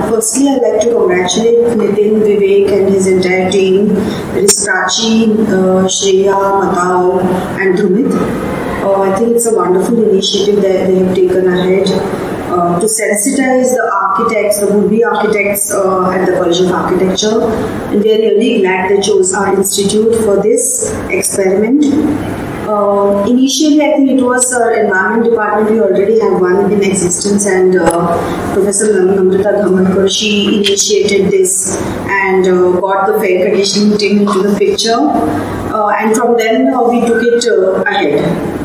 Firstly, I'd like to congratulate Nitin, Vivek and his entire team. It is Prachi, Shreya, Matao and Dhumit. I think it's a wonderful initiative that they have taken ahead to sensitize the architects, the would-be architects at the College of Architecture. And we are really glad they chose our institute for this experiment. Initially, I think it was our environment department. We already have one in existence, and Professor Namrata, she initiated this and got the Fairconditioning team into the picture. And from then, we took it ahead.